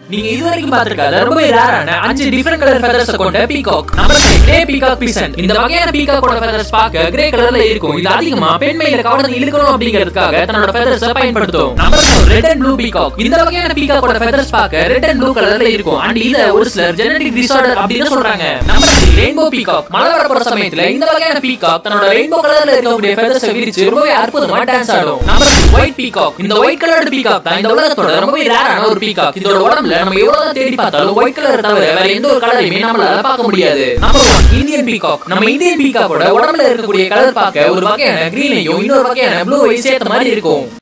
நீங்க இதுவரைக்கும் பார்த்திருக்காத ரொம்ப ரேரான 5 டிஃபரண்ட் கலர் ஃபெதர்ஸ் கொண்ட peacock. Number 5 grey peacock pheasant. இந்த வகையான பீகாக்கோட ஃபெதர்ஸ் பார்க்க கிரே கலர்ல இருக்கும். இது அதிகமா பெண் மயிலை கவர்ந்து இழுக்கணும் அப்படிங்கிறதுக்காக தன்னோட ஃபெதர்ஸை பயன்படுத்தும். Number 4 red and blue peacock. இந்த வகையான பீகாக்கோட ஃபெதர்ஸ் பார்க்க ரெட் அண்ட் ப்ளூ கலர்ல இருக்கும். அண்ட் இத ஒரு சிலர் ஜெனடிக் டிசார்டர் அப்படின்னு சொல்றாங்க. Number 3 rainbow peacock. மழை வரப்போற சமயத்துல இந்த வகையான பீகாக் தன்னோட ரெயின்போ கலர்ல இருக்கக்கூடிய ஃபெதர்ஸை விரிச்சு ரொம்பவே அற்புதமா டான்ஸ் ஆடும். Number 2 white peacock. இந்த ஒயிட் கலர்டு பீகாக் தான் இந்த உலகத்தோட ரொம்பவே ரேரான ஒரு பீகாக். இதோட உடம்புல நம்ம எவ்வளவு தேடி பார்த்தாலும் ஒயிட் கலர் தவிர வேற எந்த ஒரு கலரையுமே நம்மளால பார்க்க முடியாது. Number 1 Indian peacock. நம்ம இந்தியன் பீகாக்கோட உடம்புல இருக்கக்கூடிய கலர் பார்க்க ஒரு வகையான கிரீனையும் இன்னொரு வகையான ப்ளூவையும் சேர்த்த மாதிரி இருக்கும்.